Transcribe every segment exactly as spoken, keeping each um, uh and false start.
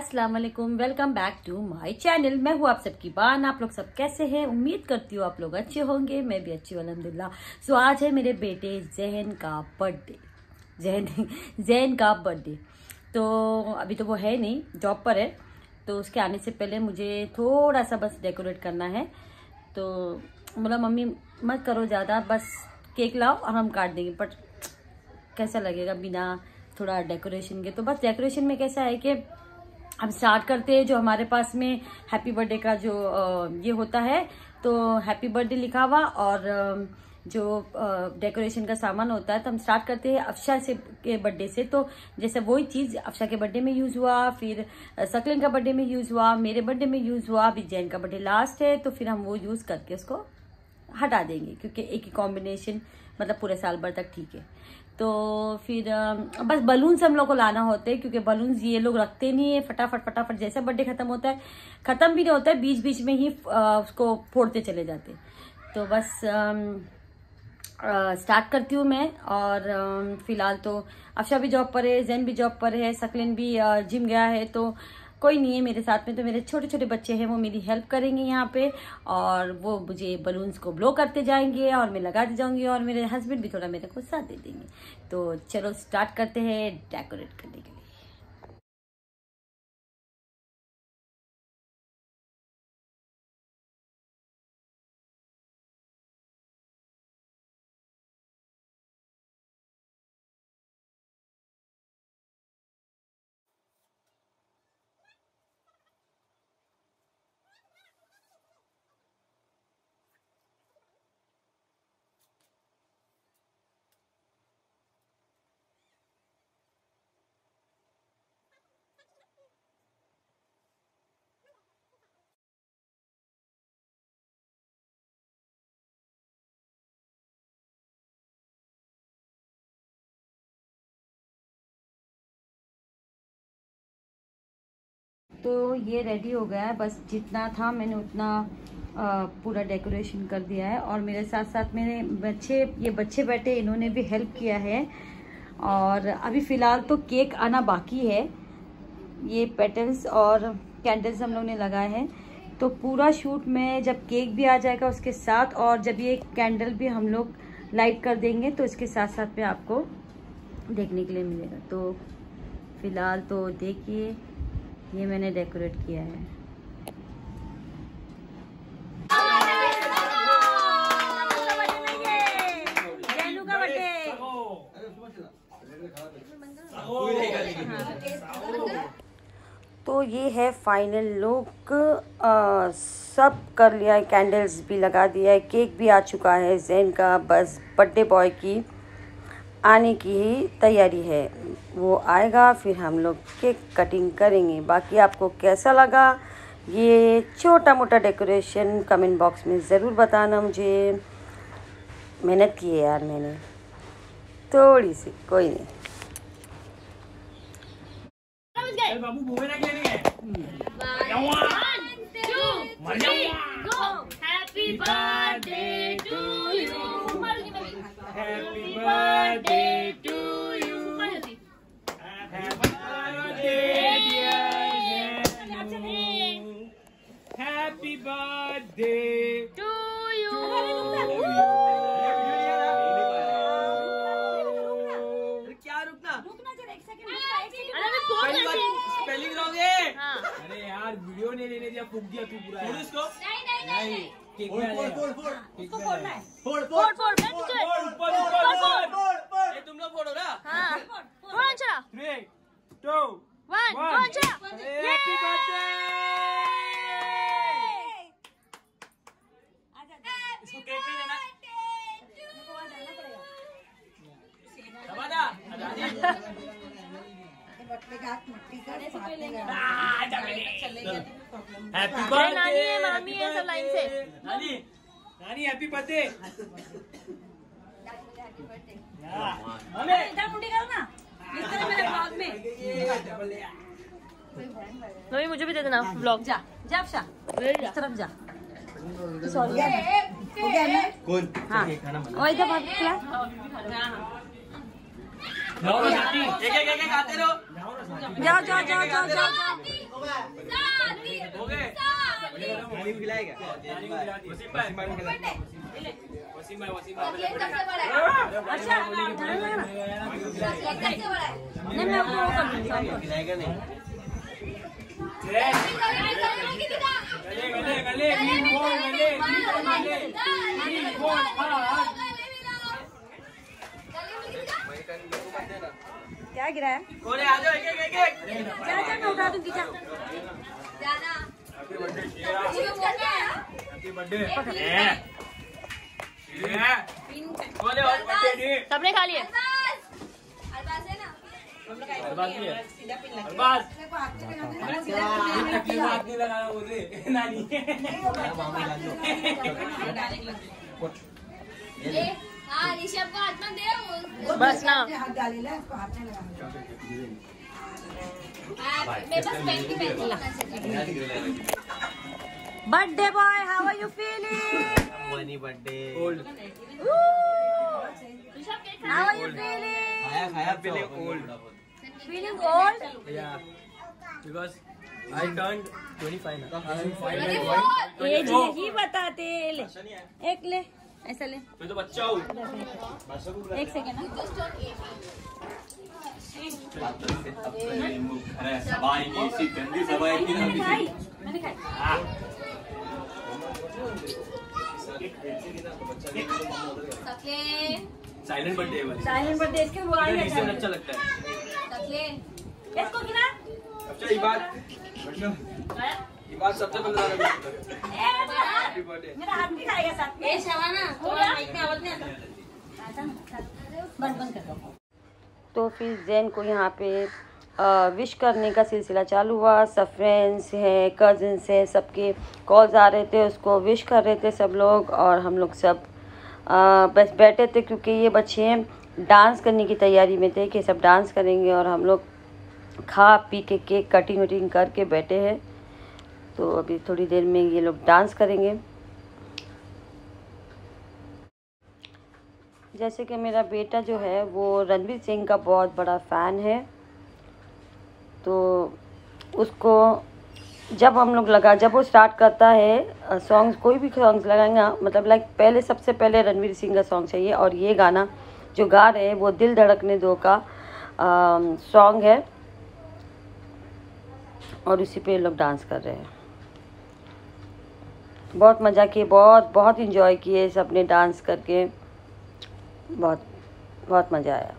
अस्सलाम वालेकुम, welcome back to my channel. मैं हूँ आप सबकी बान। आप लोग सब कैसे हैं? उम्मीद करती हूँ आप लोग अच्छे होंगे, मैं भी अच्छी हूँ अल्हम्दुलिल्लाह। सो आज है मेरे बेटे जहन का बर्थडे। जहन जहन का बर्थडे तो अभी तो वो है नहीं, जॉब पर है, तो उसके आने से पहले मुझे थोड़ा सा बस डेकोरेट करना है। तो बोला मम्मी मत करो ज़्यादा, बस केक लाओ और हम काट देंगे। बट कैसा लगेगा बिना थोड़ा डेकोरेशन के? तो बस डेकोरेशन में कैसा है कि हम स्टार्ट करते हैं, जो हमारे पास में हैप्पी बर्थडे का जो ये होता है, तो हैप्पी बर्थडे लिखा हुआ और जो डेकोरेशन का सामान होता है, तो हम स्टार्ट करते हैं अफशा से के बर्थडे से। तो जैसे वही चीज़ अफशा के बर्थडे में यूज़ हुआ, फिर सकलिन का बर्थडे में यूज़ हुआ, मेरे बर्थडे में यूज़ हुआ, अभी जैन का बर्थडे लास्ट है, तो फिर हम वो यूज़ करके उसको हटा देंगे, क्योंकि एक ही कॉम्बिनेशन मतलब पूरे साल भर तक ठीक है। तो फिर बस बलून्स हम लोग को लाना होते हैं, क्योंकि बलून्स ये लोग रखते नहीं है, फटाफट फटाफट जैसे बर्थडे खत्म होता है, खत्म भी नहीं होता है, बीच बीच में ही उसको फोड़ते चले जाते। तो बस स्टार्ट करती हूँ मैं। और फिलहाल तो अफशा भी जॉब पर है, जैन भी जॉब पर है, सकलिन भी जिम गया है, तो कोई नहीं है मेरे साथ में। तो मेरे छोटे छोटे बच्चे हैं, वो मेरी हेल्प करेंगे यहाँ पे, और वो मुझे बलून्स को ब्लो करते जाएंगे और मैं लगाती जाऊंगी, और मेरे हस्बैंड भी थोड़ा मेरे को साथ दे देंगे। तो चलो स्टार्ट करते हैं डेकोरेट करने के लिए। तो ये रेडी हो गया है, बस जितना था मैंने उतना आ, पूरा डेकोरेशन कर दिया है। और मेरे साथ साथ मेरे बच्चे, ये बच्चे बैठे, इन्होंने भी हेल्प किया है। और अभी फ़िलहाल तो केक आना बाकी है। ये पेटल्स और कैंडल्स हम लोग ने लगाए हैं, तो पूरा शूट में जब केक भी आ जाएगा उसके साथ, और जब ये कैंडल भी हम लोग लाइट कर देंगे, तो इसके साथ साथ में आपको देखने के लिए मिलेगा। तो फ़िलहाल तो देखिए ये मैंने डेकोरेट किया है। जैनू का बर्थडे। तो ये है फाइनल लुक। सब कर लिया है, कैंडल्स भी लगा दिया है, केक भी आ चुका है जैन का। बस बर्थडे बॉय की आने की ही तैयारी है, वो आएगा फिर हम लोग केक कटिंग करेंगे। बाकी आपको कैसा लगा ये छोटा मोटा डेकोरेशन कमेंट बॉक्स में ज़रूर बताना मुझे। मेहनत की है यार मैंने थोड़ी सी, कोई नहीं। Happy birthday to you. Happy birthday to you. Happy birthday dear Janu. Happy birthday to you. क्या रुकना? रुकना जरा एक सेकंड। अरे मैं फोन करती हूँ। स्पेलिंग रॉन्ग है। हाँ। अरे यार वीडियो नहीं लेने दिया, फूक दिया तू पूरा। फोड़ इसको। नहीं नहीं नहीं। फोड़ फोड़ फोड़ फोड़। इसको फोड़ना है। फोड़ फोड़ फोड़। मैं तुझे। ऊपर ऊपर फोड़ फोड़। ये तुम लोग फोड़ो ना। हाँ। फोड़ चला। थ्री, टू, वन, फोड़ चला। Happy birthday. इसको केक नहीं देना। हैप्पी बर्थडे नानी है, मामी है, सब लाइन से। नानी नानी हैप्पी बर्थडे। इधर मुंडी करो ना, इस तरह मेरे ब्लॉग में। मम्मी मुझे भी दे देना ब्लॉग। जा जा अफशा, इस तरफ जा। सॉरी हो गया ना? कौन? हाँ और इधर बात क्या? एक एक एक आते रहो। जाओ जाओ जाओ जाओ जाओ। हो गए ताली खिलाएगा वसीम भाई वसीम भाई वसीम भाई अच्छा नहीं मैं आपको वो कर दूंगा खिलाएगा नहीं गले गले गले तीन गोल गले तीन गोल गले तीन गोल क्या गिरा है? कोने आ जाओ एक एक एक एक जा जा मैं उठा दूंगी जा जाना happy birthday Shera happy birthday ए कोने और बर्थडे दी सबने खा लिया अरबाज है अरबाज तकलीफ हाथ नहीं लगाना बोले नानी हाँ ऋषभ को हाथ में दे बस ना हाथ डालेला इसको हाथ में लगा मेरे पास पेन की pen birthday boy how are you feeling money birthday old how are you feeling खाया खाया feeling old feeling old Yeah, because I turned twenty-five now. Age नहीं बताते ले एक ले ऐसा ले मैं तो बच्चा हूँ। एक सेकेंड ना अरे सबाई की सी गंदी सबाई की ना खाई मैंने खाई सकले साइलेंट बर्थडे वाली साइलेंट बर्थडे इसके वो आएगा इससे अच्छा लगता है। सकले इसको गिरा अच्छा ये बात ये बात सबसे पहले हैप्पी बर्थडे मेरा हाथ भी खाएगा साथ में ए शवाना थोड़ा माइक में आवाज नहीं आता बंद बंद कर दो। तो फिर जैन को यहाँ पे आ, विश करने का सिलसिला चालू हुआ। सब फ्रेंड्स हैं, कज़न्स हैं, सबके कॉल्स आ रहे थे, उसको विश कर रहे थे सब लोग। और हम लोग सब आ, बस बैठे थे क्योंकि ये बच्चे डांस करने की तैयारी में थे कि सब डांस करेंगे। और हम लोग खा पी के केक कटिंग वटिंग करके बैठे हैं। तो अभी थोड़ी देर में ये लोग डांस करेंगे। जैसे कि मेरा बेटा जो है वो रणवीर सिंह का बहुत बड़ा फ़ैन है, तो उसको जब हम लोग लगा जब वो स्टार्ट करता है सॉन्ग्स, कोई भी सॉन्ग्स लगाएंगे, मतलब लाइक पहले सबसे पहले रणवीर सिंह का सॉन्ग चाहिए। और ये गाना जो गा रहे हैं वो दिल धड़कने दो का सॉन्ग है और इसी पे लोग डांस कर रहे हैं। बहुत मज़ा किए, बहुत बहुत इंजॉय किए सब ने डांस करके, बहुत बहुत मज़ा आया।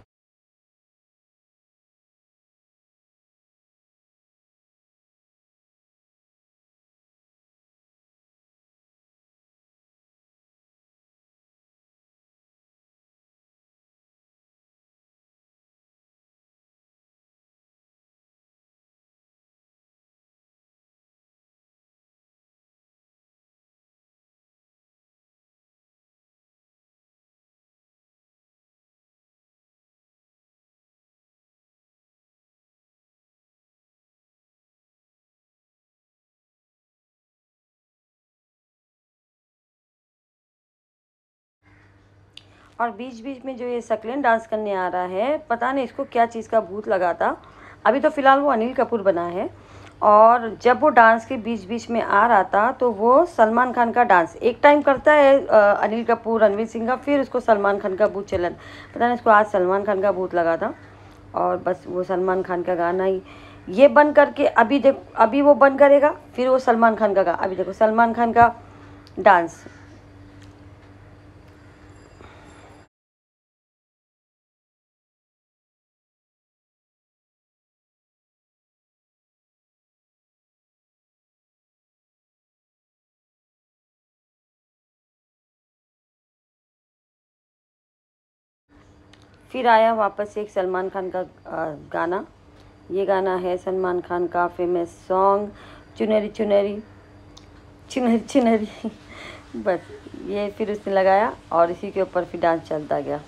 और बीच बीच में जो ये सकलेन डांस करने आ रहा है, पता नहीं इसको क्या चीज़ का भूत लगा था। अभी तो फ़िलहाल वो अनिल कपूर बना है। और जब वो डांस के बीच बीच में आ रहा था तो वो सलमान खान का डांस एक टाइम करता है अनिल कपूर रणवीर सिंह का, फिर उसको सलमान खान का भूत चलन, पता नहीं इसको आज सलमान खान का भूत लगा था। और बस वो सलमान खान का गाना ही ये बंद करके अभी देख अभी वो बंद करेगा, फिर वो सलमान खान का गा अभी देखो सलमान खान का डांस। फिर आया वापस एक सलमान खान का गाना। ये गाना है सलमान खान का फेमस सॉन्ग चुनरी चुनरी चुनरी चुनरी बस ये फिर उसने लगाया और इसी के ऊपर फिर डांस चलता गया।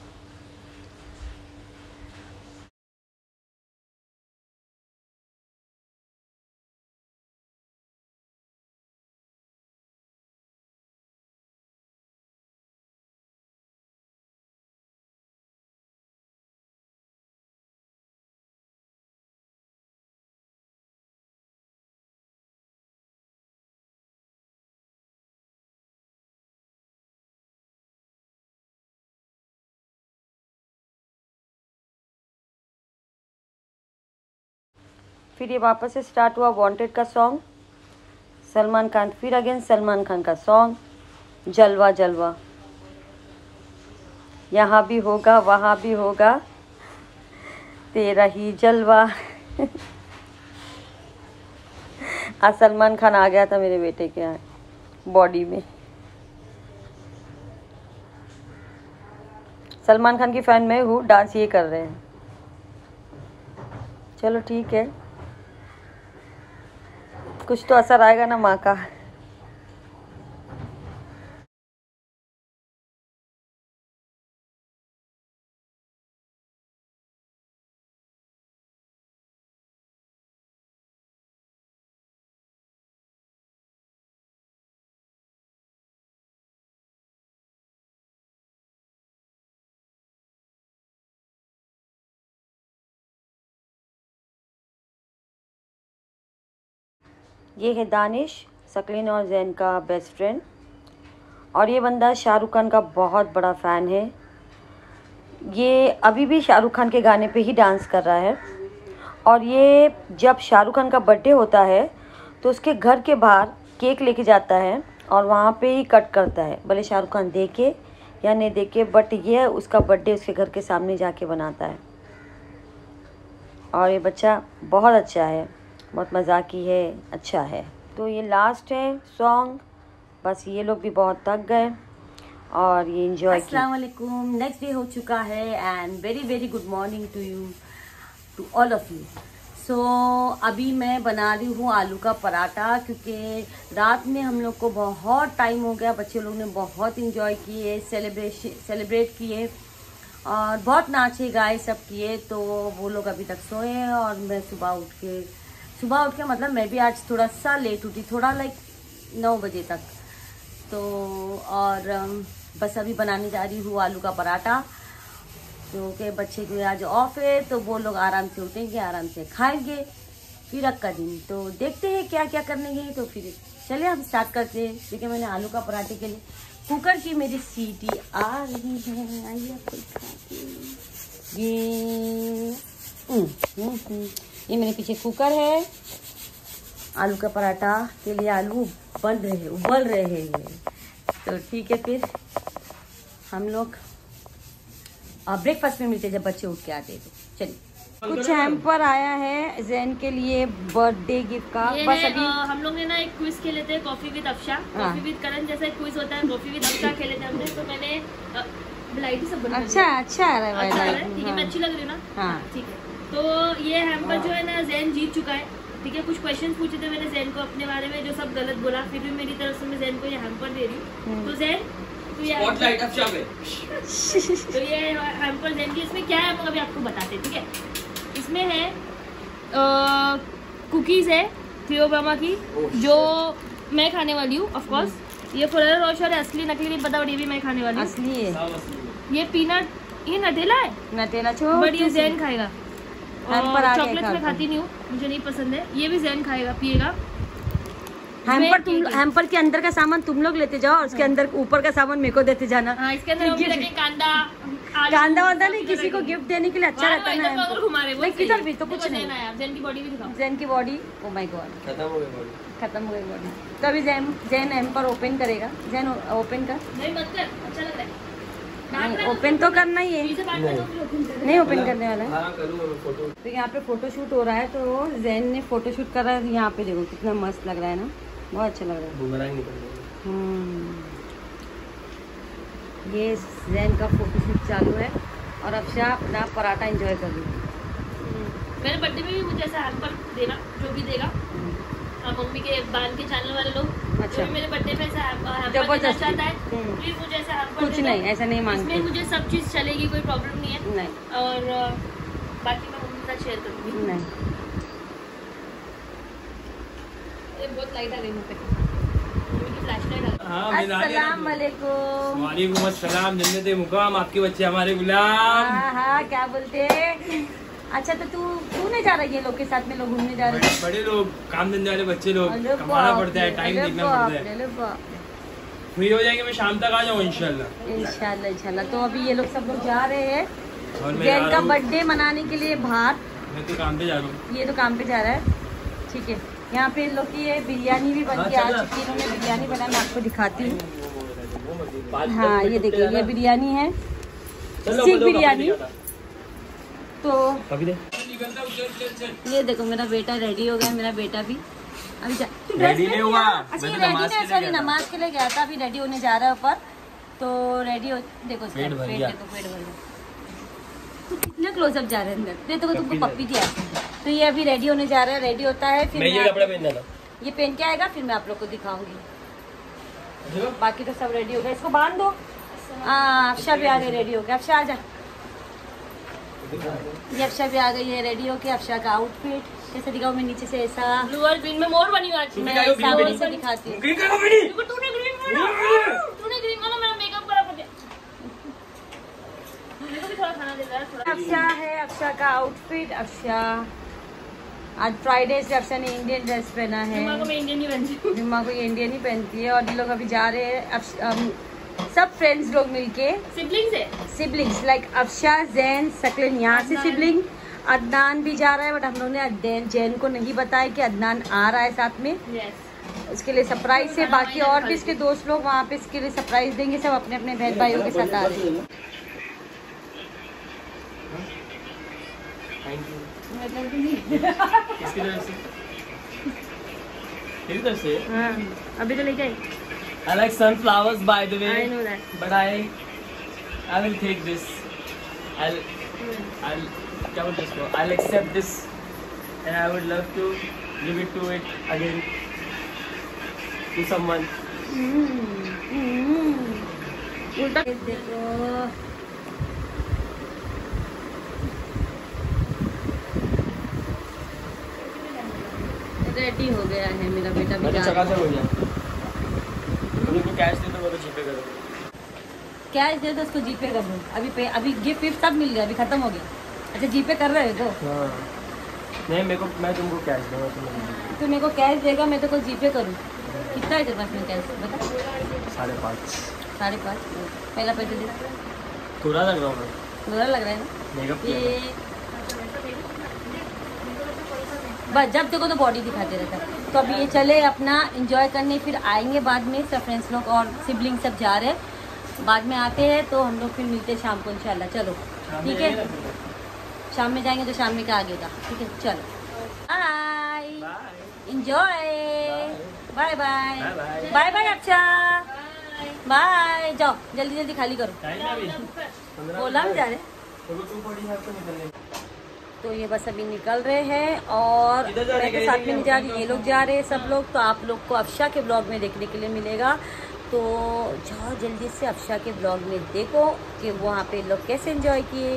फिर ये वापस से स्टार्ट हुआ वांटेड का सॉन्ग, सलमान खान, फिर अगेन सलमान खान का सॉन्ग जलवा जलवा, यहाँ भी होगा वहाँ भी होगा तेरा ही जलवा। आज सलमान खान आ गया था मेरे बेटे के यहाँ बॉडी में। सलमान खान की फैन मैं हूँ, डांस ये कर रहे हैं। चलो ठीक है, कुछ तो असर आएगा ना माँ का। ये है दानिश, सकलीन और जैन का बेस्ट फ्रेंड, और ये बंदा शाहरुख खान का बहुत बड़ा फ़ैन है। ये अभी भी शाहरुख खान के गाने पे ही डांस कर रहा है, और ये जब शाहरुख खान का बर्थडे होता है तो उसके घर के बाहर केक लेके जाता है और वहाँ पे ही कट करता है, भले शाहरुख खान देखे या नहीं देखे, बट ये उसका बर्थडे उसके घर के सामने जाके बनाता है। और ये बच्चा बहुत अच्छा है, बहुत मज़ाकी है, अच्छा है। तो ये लास्ट है सॉन्ग, बस ये लोग भी बहुत थक गए और ये एंजॉय किया। अस्सलाम वालेकुम, नेक्स्ट डे हो चुका है and very very good morning to you, to all of you. So अभी मैं बना रही हूँ आलू का पराठा, क्योंकि रात में हम लोग को बहुत टाइम हो गया, बच्चे लोग ने बहुत इंजॉय किए, सेलिब्रेशन सेलिब्रेट किए और बहुत नाचे गाए सब किए। तो वो लोग अभी तक सोए हैं और मैं सुबह उठ के सुबह उठ के मतलब मैं भी आज थोड़ा सा लेट उठी, थोड़ा लाइक नौ बजे तक। तो और बस अभी बनाने जा रही हूँ आलू का पराठा, क्योंकि बच्चे को आज ऑफ है तो वो लोग आराम से उठेंगे, आराम से खाएंगे, फिर अग का दिन। तो देखते हैं क्या क्या करने हैं, तो फिर चलिए हम स्टार्ट करते हैं। देखिए मैंने आलू का पराठे के लिए कुकर की मेरी सीटी आ रही है, आइए ये ये मेरे पीछे कुकर है। आलू का पराठा के लिए आलू बन रहे उबल रहे हैं, तो ठीक है फिर हम लोग ब्रेकफास्ट में मिलते जब बच्चे उठ के आते हैं। तो चलिए, कुछ हैम्पर आया है जैन के लिए बर्थडे गिफ्ट का। बस अभी हम लोग ने ना एक क्विज खेले थे, coffee with Afsha, coffee with Karan जैसा एक क्विज होता है, कॉफी विद अफशा खेले थे हमने। तो मैंने वैरायटी सब बना, अच्छा अच्छा आ रहा है, ठीक है, मैं अच्छी लग रही हूँ ना? हाँ ठीक है। तो ये हैम्पर जो है ना जैन जीत चुका है, ठीक है। कुछ क्वेश्चन पूछे थे मैंने जैन को अपने बारे में, जो सब गलत बोला, फिर भी मेरी तरफ से मैं जैन को ये हैम्पर दे रही हूँ। तो जैन तो ये स्पॉटलाइट अफशा पे तो ये हैम्पर जैन की, इसमें क्या है हम अभी आपको बताते हैं, ठीक है। इसमें है कुकीज है थियोबामा की, जो मैं खाने वाली हूँ ऑफ कोर्स। ये फरारा रोशर है, असली नकली नहीं पता, बट ये भी मैं खाने वाली हूँ, असली है। ये पीनट, ये नटेला है, नटेला छोड़, बट ये जैन खाएगा। चॉकलेट में खाती नहीं हूँ, मुझे नहीं पसंद है। ये भी जैन खाएगा पिएगा। हैम्पर तुम हैम्पर के अंदर का सामान तुम लोग लेते जाओ और उसके अंदर ऊपर का सामान मेरे को देते जाना। हाँ, इसके अंदर कांदा कांदा वांदा नहीं, किसी को गिफ्ट देने के लिए अच्छा रहता है ना। किधर भी तो कुछ नहीं, जैन की बॉडी भी दिखाओ। जैन की बॉडी, ओ माय गॉड, खत्म हो गई बॉडी, खत्म हो गई बॉडी। तो अभी जैन जैन हैम्पर ओपन करेगा। जैन ओपन कर। नहीं मत कर, अच्छा लग रहा है। नहीं ओपन तो करना ही है, नहीं ओपन करने वाला है। तो यहाँ पे फोटो शूट हो रहा है, तो जैन ने फोटो शूट कर रहा है। यहाँ पे देखो कितना मस्त लग रहा है ना, बहुत अच्छा लग रहा है। हम्म, ये जैन का फोटो शूट चालू है और अफशा अपना पराठा एंजॉय कर रही है। मेरे बर्थडे में भी मुझे ऐसा हैम्पर देना, जो भी देगा मम्मी के बान के चैनल वाले लोग। अच्छा, मेरे बर्थडे पे ऐसा हैम्पर देना चाहता है, प्लीज मुझे ऐसा हैम्पर कुछ नहीं, ऐसा नहीं मांगते, इसमें मुझे सब चीज चलेगी, कोई प्रॉब्लम नहीं है। नहीं, और बाकी मैं मम्मी के साथ शेयर करूँगी। नहीं, बहुत लाइट आ गई मुझे, फ्लैश लाइट आ गई। अस्सलाम वालेकुम। वालेकुम अस्सलाम, जन्नत मुकाम, आपके बच्चे हमारे गुलाम। हाँ हाँ, क्या बोलते हैं। अच्छा, तो तू तू नहीं जा रहा है ये लोग के साथ में, लोग घूमने जा रहे हैं? बड़े लोग, काम धंधे वाले बच्चे लोग, कमाना पड़ता है, टाइम देखना पड़ता है। फ्री हो जाएंगे, मैं शाम तक आ जाऊँ इंशाल्लाह। इंशाल्लाह इंशाल्लाह। तो अभी ये लोग सब लोग जा रहे हैं जैन का बर्थडे मनाने के लिए बाहर, मैं तो काम पे जा रहा हूँ। ये तो काम पे जा रहा है, ठीक है। यहाँ पे लोग की ये बिरयानी भी बन के आ चुकी है, इन्होंने बिरयानी बनाई, मैं आपको दिखाती हूँ। हाँ ये देखिए, ये बिरयानी है, सीख बिरयानी। तो अभी दे। ये देखो मेरा बेटा रेडी हो गया, मेरा बेटा भी अभी जा... रेडी नहीं हुआ, अच्छा ये रेडी नहीं, सॉरी नमाज के लिए गया था, अभी रेडी होने जा रहा है ऊपर। तो रेडी हो, देखो पेट भर गया, देखो पेट भर गया। तो कितने क्लोजअप जा रहे हैं अंदर, देखो तो तुमको पप्पी दिया। तो ये अभी रेडी होने जा रहा है, रेडी होता है फिर ये कपड़ा पहन देना, ये पहन के आएगा, फिर मैं आप लोग को दिखाऊंगी। बाकी तो सब रेडी हो गया, इसको बांध दो। हाँ अफशा भी आ गई, रेडी हो गया। अफशा आ जा, ये अफशा भी आ गई है रेडी होके। अफशा का आउटफिट कैसे दिखाऊं मैं, नीचे से ऐसा ब्लू और ग्रीन में मोर बनी आज। मैं सामने से दिखाती हूँ। ग्रीन करो बेटी, तूने ग्रीन बोला, तूने ग्रीन बोला, मेरा मेकअप करा पड़े। मेरे को भी थोड़ा खाना दे रहा है थोड़ा। अफशा है, अफशा का आउटफिट। अफशा आज फ्राइडे से अफशा ने इंडियन ड्रेस पहना है। जुम्मा को मैं इंडियन ही पहनती हूँ, जुम्मा को ये इंडियन ही पहनती है। और ये लोग अभी जा रहे हैं अफ- अम, सब फ्रेंड्स लोग मिलके, सिबलिंग्स है, सिबलिंग्स लाइक अफशा, जैन, सकलिन, यहाँ से सिबलिंग। अदनान भी जा रहा है, बट हम लोग ने अदनान जैन को नहीं बताया कि अदनान आ रहा है साथ में। यस उसके लिए सरप्राइज है। बाकी और भी इसके दोस्त लोग वहाँ पे इसके लिए सरप्राइज देंगे, सब अपने अपने बहन भाइयों के साथ आ रहे हैं। किसकी तरफ से? तेरी तरफ से? हाँ अभी तो लेके आई। I like sunflowers by the way. I know that. But I, I will take this. I'll, I'll, क्या बोलते हैं इसको? I'll accept this, and I would love to give it to it again to someone. उल्टा देखो, ready हो गया है मेरा बेटा भी। मैं तो चकाचक हो गया। उनको कैश दे दो, मैं तो जीपे कर दूँ। कैश दे दो उसको, जीपे कर दो। अभी पे अभी गिफ्ट विफ्ट सब मिल गया, अभी खत्म हो गया। अच्छा जीपे कर रहे हो तो? हाँ नहीं, मेरे को, मैं तुमको कैश दूँगा, तुम तू मेरे को कैश देगा, मैं तो को जीपे करूँ। कितना है तेरे पास में कैश बता? साढ़े पाँच। साढ़े पाँच पहला पैसे दे। थोड़ा लग रहा हूँ मैं, बुरा लग रहा है ना मेकअप ये? बस जब देखो तो बॉडी दिखाते रहता है। तो अभी ये चले अपना एंजॉय करने, फिर आएंगे बाद में। सब फ्रेंड्स लोग और सिबलिंग सब जा रहे हैं, बाद में आते हैं तो हम लोग फिर मिलते हैं शाम को इंशाल्लाह। चलो ठीक है, शाम में जाएंगे तो शाम में का आगे का, ठीक है चलो bye, enjoy, bye bye, bye bye अच्छा, बाय। जाओ जल्दी जल्दी खाली करो, बोला हम जा रहे। तो ये बस अभी निकल रहे हैं और मैं तो साथ में नहीं जा रही, ये लोग जा रहे हैं सब लोग। तो आप लोग को अफशा के ब्लॉग में देखने के लिए मिलेगा, तो जाओ जल्दी से अफशा के ब्लॉग में देखो कि वहाँ पे लोग कैसे एंजॉय किए।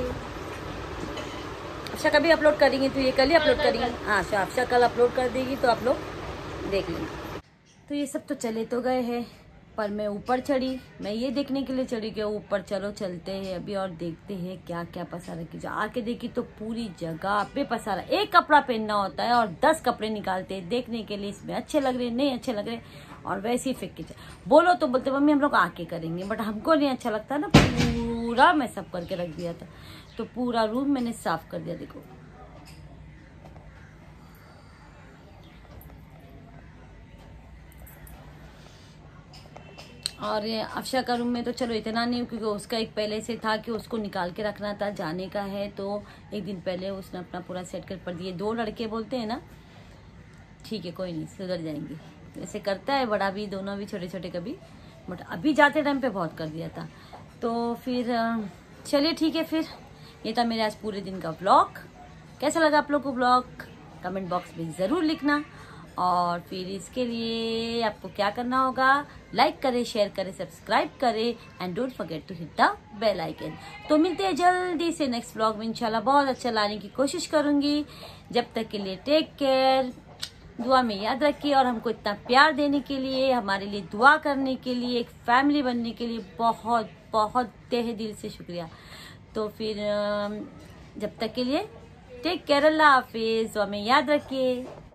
अफशा कभी अपलोड करेंगे, तो ये कल ही अपलोड करेंगे। हाँ अफशा कल अपलोड कर देगी, तो आप लोग देख लेंगे। तो ये सब तो चले तो गए हैं, पर मैं ऊपर चढ़ी, मैं ये देखने के लिए चढ़ी कि ऊपर चलो चलते हैं अभी और देखते हैं क्या क्या पसारा की। जा आके देखी तो पूरी जगह पे पसारा। एक कपड़ा पहनना होता है और दस कपड़े निकालते हैं देखने के लिए, इसमें अच्छे लग रहे नहीं अच्छे लग रहे, और वैसे ही फेंक के बोलो तो बोलते मम्मी हम लोग आके करेंगे, बट हमको नहीं अच्छा लगता ना। पूरा मैं सब करके रख दिया था, तो पूरा रूम मैंने साफ कर दिया। देखो और ये अफशा का रूम में तो चलो इतना नहीं, क्योंकि उसका एक पहले से था कि उसको निकाल के रखना था, जाने का है तो एक दिन पहले उसने अपना पूरा सेट कर पड़ दिए। दो लड़के बोलते हैं ना, ठीक है कोई नहीं सुधर जाएंगे, ऐसे करता है बड़ा भी, दोनों भी छोटे छोटे कभी, बट अभी जाते टाइम पे बहुत कर दिया था। तो फिर चलिए ठीक है, फिर ये था मेरे आज पूरे दिन का व्लॉग। कैसा लगा आप लोग को व्लॉग, कमेंट बॉक्स में ज़रूर लिखना। और फिर इसके लिए आपको क्या करना होगा, लाइक करें, शेयर करें, सब्सक्राइब करें, and don't forget to hit the bell icon. तो मिलते हैं जल्दी से नेक्स्ट व्लॉग में, इंशाल्लाह बहुत अच्छा लाने की कोशिश करूंगी। जब तक के लिए टेक केयर, दुआ में याद रखिए, और हमको इतना प्यार देने के लिए, हमारे लिए दुआ करने के लिए, एक फैमिली बनने के लिए बहुत बहुत तहे दिल से शुक्रिया। तो फिर जब तक के लिए टेक केयर, अल्लाह हाफिज, दुआ में याद रखिए।